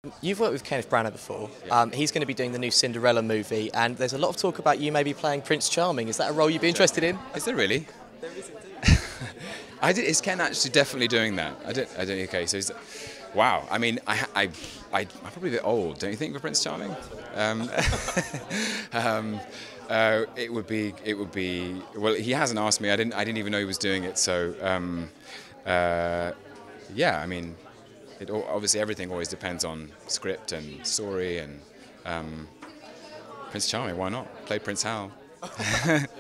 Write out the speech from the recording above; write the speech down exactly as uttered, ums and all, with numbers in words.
You've worked with Kenneth Branagh before. Um, he's going to be doing the new Cinderella movie, and there's a lot of talk about you maybe playing Prince Charming. Is that a role you'd be interested in? Is there really? There is indeed. I did, is Ken actually definitely doing that? I don't. I don't. Okay, so he's, wow. I mean, I, I, I, I'm probably a bit old, don't you think, for Prince Charming? Um, um, uh, it would be. It would be. Well, he hasn't asked me. I didn't. I didn't even know he was doing it. So, um, uh, yeah. I mean, it obviously everything always depends on script and story and um, Prince Charming. Why not play Prince Hal?